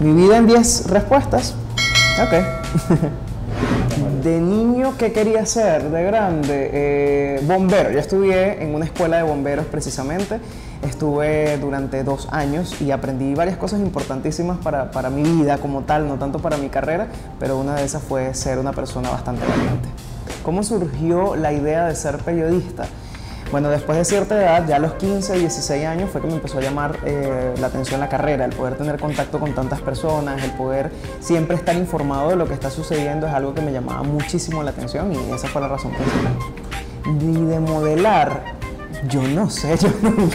Mi vida en 10 respuestas. Ok. De niño, ¿qué quería ser? De grande, bombero. Yo estudié en una escuela de bomberos precisamente. Estuve durante 2 años y aprendí varias cosas importantísimas para mi vida como tal, no tanto para mi carrera, pero una de esas fue ser una persona bastante valiente. ¿Cómo surgió la idea de ser periodista? Bueno, después de cierta edad, ya a los 15, 16 años, fue que me empezó a llamar la atención la carrera, el poder tener contacto con tantas personas, el poder siempre estar informado de lo que está sucediendo es algo que me llamaba muchísimo la atención y esa fue la razón principal. Y de modelar, yo no sé, yo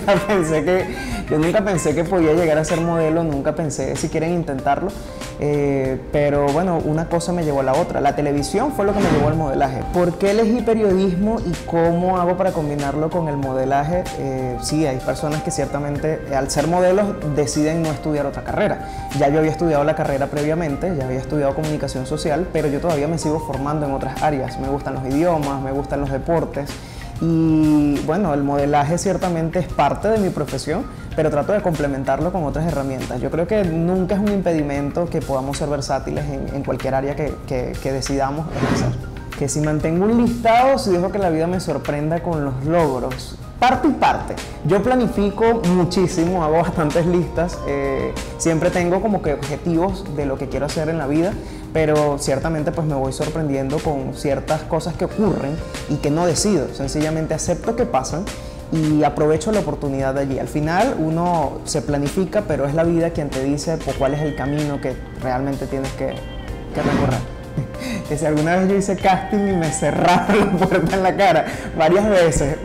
nunca pensé que podía llegar a ser modelo, nunca pensé siquiera en intentarlo, pero bueno, una cosa me llevó a la otra. La televisión fue lo que me llevó al modelaje. ¿Por qué elegí periodismo y cómo hago para combinarlo con el modelaje? Sí, hay personas que ciertamente al ser modelos deciden no estudiar otra carrera. Ya yo había estudiado la carrera previamente, ya había estudiado comunicación social, pero yo todavía me sigo formando en otras áreas. Me gustan los idiomas, me gustan los deportes. Y bueno, el modelaje ciertamente es parte de mi profesión, pero trato de complementarlo con otras herramientas. Yo creo que nunca es un impedimento que podamos ser versátiles en cualquier área que decidamos ejercer. Que si mantengo un listado, si dejo que la vida me sorprenda con los logros. Parte y parte. Yo planifico muchísimo, hago bastantes listas, siempre tengo como que objetivos de lo que quiero hacer en la vida, pero ciertamente pues me voy sorprendiendo con ciertas cosas que ocurren y que no decido, sencillamente acepto que pasan y aprovecho la oportunidad de allí. Al final uno se planifica, pero es la vida quien te dice pues, cuál es el camino que realmente tienes que recorrer. Que si alguna vez yo hice casting y me cerraron la puerta en la cara, varias veces.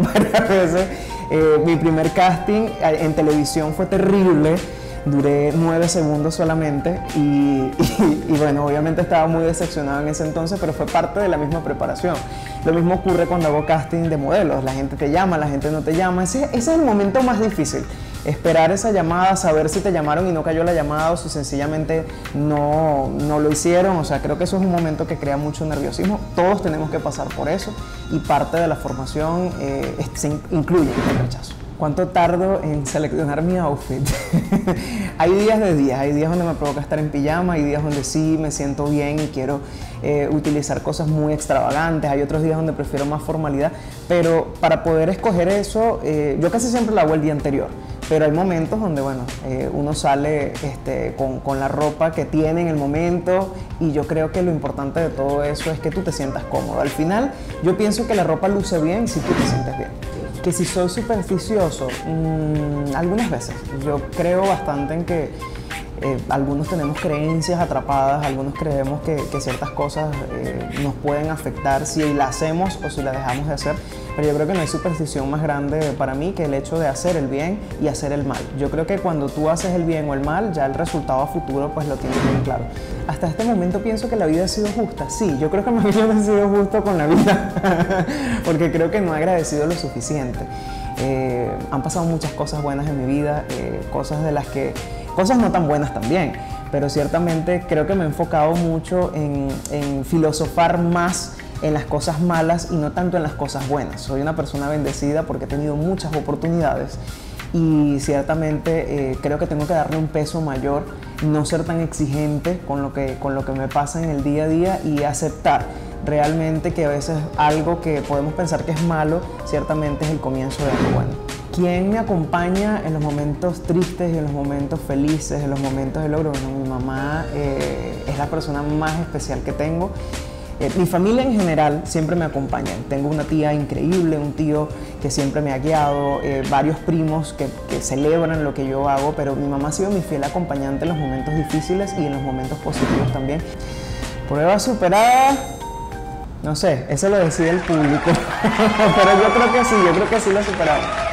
Mi primer casting en televisión fue terrible, duré 9 segundos solamente y bueno, obviamente estaba muy decepcionado en ese entonces, pero fue parte de la misma preparación. Lo mismo ocurre cuando hago casting de modelos, la gente te llama, la gente no te llama, ese es el momento más difícil. Esperar esa llamada, saber si te llamaron y no cayó la llamada o si sencillamente no lo hicieron. O sea, creo que eso es un momento que crea mucho nerviosismo. Todos tenemos que pasar por eso y parte de la formación se incluye el rechazo. ¿Cuánto tardo en seleccionar mi outfit? Hay días de días, hay días donde me provoca estar en pijama, hay días donde sí me siento bien y quiero utilizar cosas muy extravagantes, hay otros días donde prefiero más formalidad, pero para poder escoger eso, yo casi siempre lo hago el día anterior. Pero hay momentos donde, bueno, uno sale con la ropa que tiene en el momento y yo creo que lo importante de todo eso es que tú te sientas cómodo. Al final, yo pienso que la ropa luce bien si tú te sientes bien. Que si soy supersticioso, algunas veces. Yo creo bastante en que algunos tenemos creencias atrapadas, algunos creemos que ciertas cosas nos pueden afectar si la hacemos o si la dejamos de hacer, pero yo creo que no hay superstición más grande para mí que el hecho de hacer el bien y hacer el mal. Yo creo que cuando tú haces el bien o el mal, ya el resultado a futuro pues lo tienes bien claro. Hasta este momento pienso que la vida ha sido justa. Sí, yo creo que más bien he sido justo con la vida, porque creo que no he agradecido lo suficiente. Han pasado muchas cosas buenas en mi vida, cosas no tan buenas también, pero ciertamente creo que me he enfocado mucho en filosofar más en las cosas malas y no tanto en las cosas buenas. Soy una persona bendecida porque he tenido muchas oportunidades y ciertamente creo que tengo que darle un peso mayor, no ser tan exigente con lo que me pasa en el día a día y aceptar realmente que a veces algo que podemos pensar que es malo, ciertamente es el comienzo de algo bueno. ¿Quién me acompaña en los momentos tristes y en los momentos felices, en los momentos de logro? Bueno, mi mamá es la persona más especial que tengo. Mi familia en general siempre me acompaña. Tengo una tía increíble, un tío que siempre me ha guiado, varios primos que celebran lo que yo hago, pero mi mamá ha sido mi fiel acompañante en los momentos difíciles y en los momentos positivos también. Prueba superada. No sé, eso lo decide el público, pero yo creo que sí lo he superado.